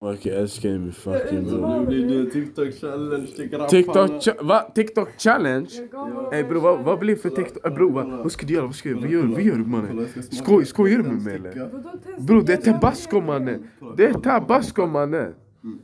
Okej, älskar min fucking bro. Nu blir det TikTok-challenge till grabbarna. Va? TikTok-challenge? Ey bro, vad blir för TikTok? Bro, vad ska du göra? Vad gör du mannen? Skojar du med mig eller? Bro, det är tabasco mannen. Det är tabasco mannen.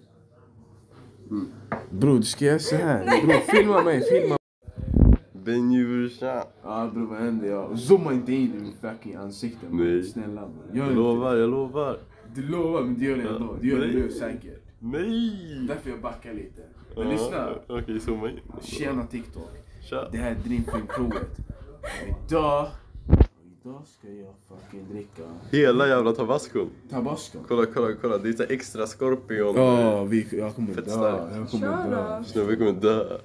Bro, du ska göra så här. Bro, filma mig. Benji brorsan. Ja bro, vad händer? Jag zooma inte in i min fucking ansikte. Nej. Snälla bro. Jag lovar. Du lovar, men du gör det ändå. Du gör det nu säkert. Nej. Därför jag backar lite. Men lyssna. Okej, zooma in. Tjena TikTok. Tja. Det här är drinkfilmprovet. Idag ska jag fucking dricka Hela jävla tabasco. tabasco. Kolla. Det är så extra skorpion. Ja, jag kommer Fett dö. starkt. Jag kommer dö. Snubben kommer dö.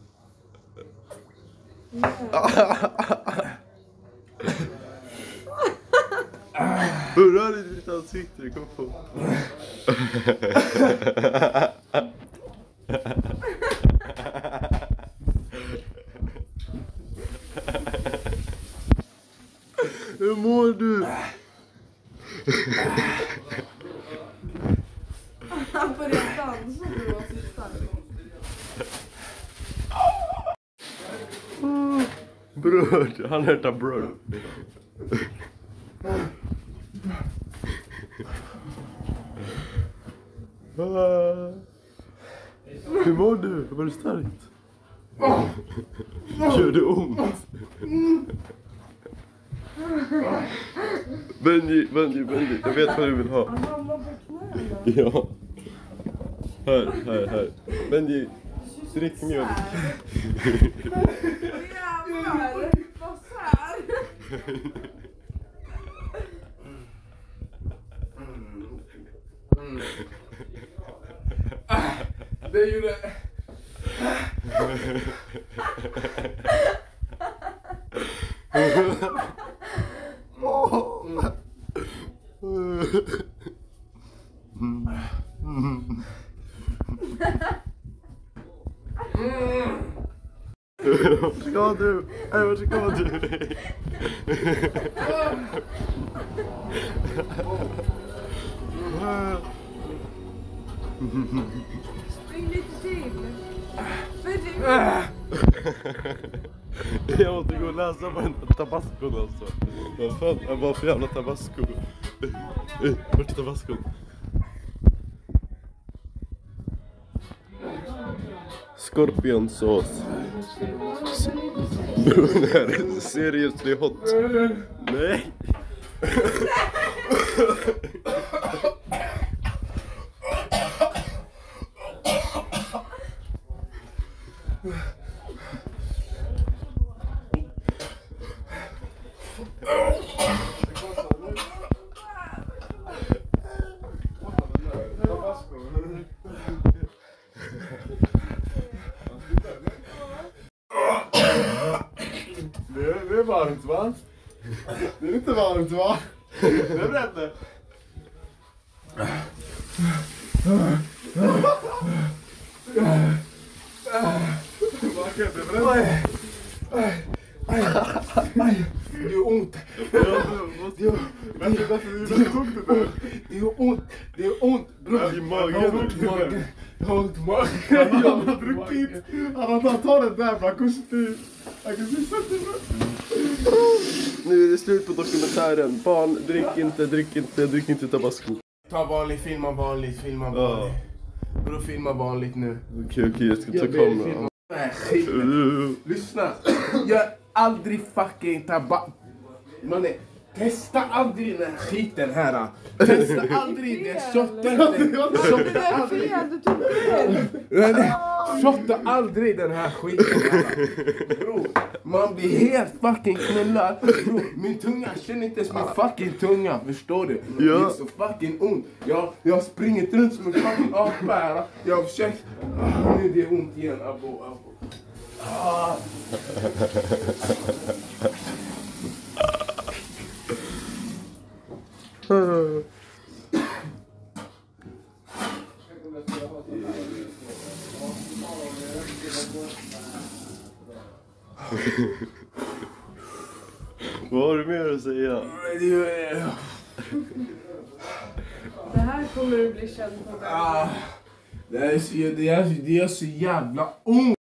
Rör inte ditt ansikte, kom på. Hur mår du? Han började dansa nu och sitta. Bröd, han äter bröd. Hur mår du? Var du starkt? Gör det ont? Benji, jag vet vad du vill ha. Han hamnar på knäna. Ja. Här. Benji, drick mjölk. Jävlar, vad här. Det gjorde... Ska du? Vad ska du? Spring lite till. Jag måste gå och läsa på en tabasco alltså. Vad fan, vad för jävla tabasco? Vart är tabasco? Skorpionsås. Bro, det här är seriously hot. Nej. Det är varmt va? Det är inte varmt va? Det är rätt. Det är ont. Det är ont. Bro. I magen. Jag har ont i magen. Han har druckit. Han har tagit det där för akustyr. Nu är det slut på dokumentären. Barn, drick inte tabasco. Ta vanligt, filma vanligt. Bro, filma vanligt nu. Okej, jag ska ta kameran. Lyssna. Jag aldrig fucking mannen, testa aldrig den här skiten här. Testa aldrig det. Shotta aldrig. Du tog fel. Shotta aldrig den här skiten här. Bro, man blir helt fucking knullad. Bro, min tunga känner inte ens min fucking tunga. Förstår du? Det är så fucking ont. Jag har springit runt som en fucking apa här. Jag har försökt. Nu är det ont igen. Abo. Vad har du mer att säga? Det här kommer du bli känd på det. Det gör så jävla ont.